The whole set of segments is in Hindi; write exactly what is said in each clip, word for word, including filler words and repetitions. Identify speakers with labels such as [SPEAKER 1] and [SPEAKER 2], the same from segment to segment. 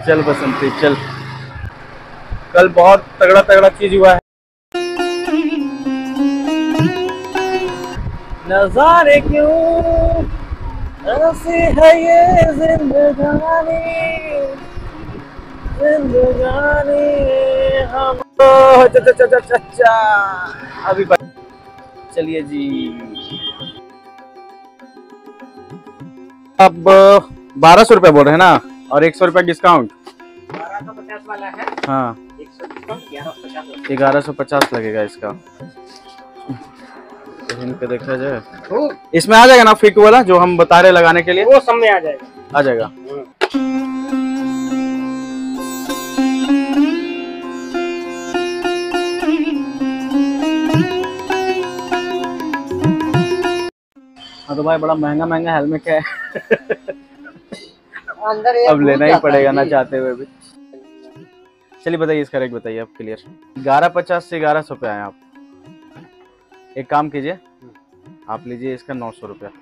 [SPEAKER 1] चल बसंती चल, कल बहुत तगड़ा तगड़ा चीज हुआ है। नजारे क्यों ऐसी है ये जिंदगानी, जिंदगानी हम तो चा चा चा चा चा। अभी चलिए जी, अब बारह सौ रुपया बोल रहे हैं ना, और एक सौ रुपया डिस्काउंट।
[SPEAKER 2] बारह सौ पचास वाला है।
[SPEAKER 1] हाँ, ग्यारह सौ पचास लगेगा इसका। पे देखा जाए इसमें आ जाएगा ना फिट वाला जो हम बता रहे लगाने के लिए,
[SPEAKER 2] वो सब में आ जाएगा।
[SPEAKER 1] आ जाएगा। हाँ तो भाई बड़ा महंगा महंगा हेलमेट है
[SPEAKER 2] अंदर
[SPEAKER 1] अब लेना ही पड़ेगा ना चाहते हुए भी। चलिए बताइए इसका रेट बताइए आप क्लियर। ग्यारह पचास से ग्यारह सौ पे आए आप। एक काम कीजिए, आप लीजिए इसका नौ सौ रुपया।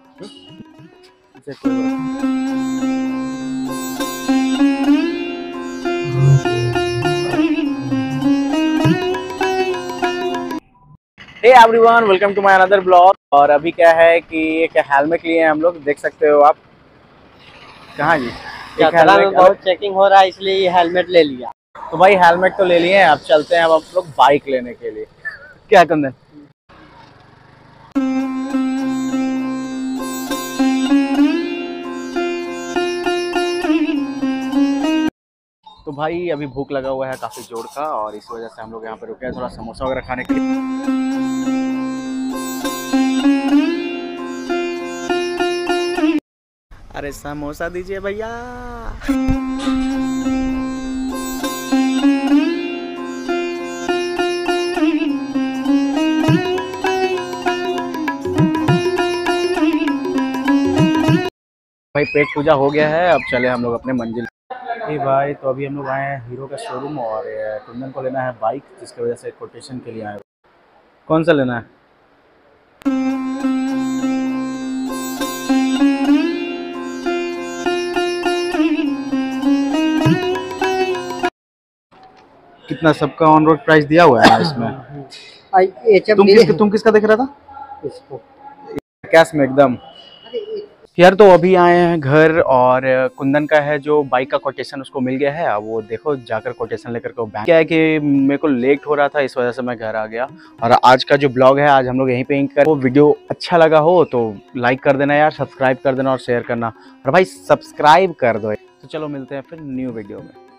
[SPEAKER 1] Hey everyone, welcome to my another blog. और अभी क्या है कि एक हेलमेट लिए हैं हम लोग, देख सकते हो आप। कहाँ जी?
[SPEAKER 2] एक हेलमेट बहुत चेकिंग हो रहा है इसलिए ये हेलमेट ले लिया।
[SPEAKER 1] तो भाई हेलमेट तो ले लिए हैं, अब चलते हैं अब आप लोग बाइक लेने के लिए। क्या कंदन? तो भाई अभी भूख लगा हुआ है काफी जोर का, और इस वजह से हम लोग यहाँ पे रुके हैं थोड़ा समोसा वगैरह खाने के लिए। अरे समोसा दीजिए भैया। भाई पेट पूजा हो गया है, अब चले हम लोग अपने मंजिल। ए भाई, तो अभी हम लोग आए हैं हीरो का शोरूम, और कुंदन को लेना है बाइक, जिसकी वजह से कोटेशन के लिए आए। कौन सा लेना है? कितना सबका ऑन रोड प्राइस दिया हुआ है इसमें? तुम किसका तुम किसका देख रहा था? इसको कैश में एकदम। यार तो अभी आए हैं घर, और कुंदन का है जो बाइक का कोटेशन उसको मिल गया है। अब वो देखो जाकर कोटेशन लेकर के बैंक। क्या है कि मेरे को लेट हो रहा था, इस वजह से मैं घर आ गया। और आज का जो ब्लॉग है आज हम लोग यहीं पे एंड कर। वो वीडियो अच्छा लगा हो तो लाइक कर देना यार, सब्सक्राइब कर देना और शेयर करना। और भाई सब्सक्राइब कर दो। तो चलो मिलते हैं फिर न्यू वीडियो में।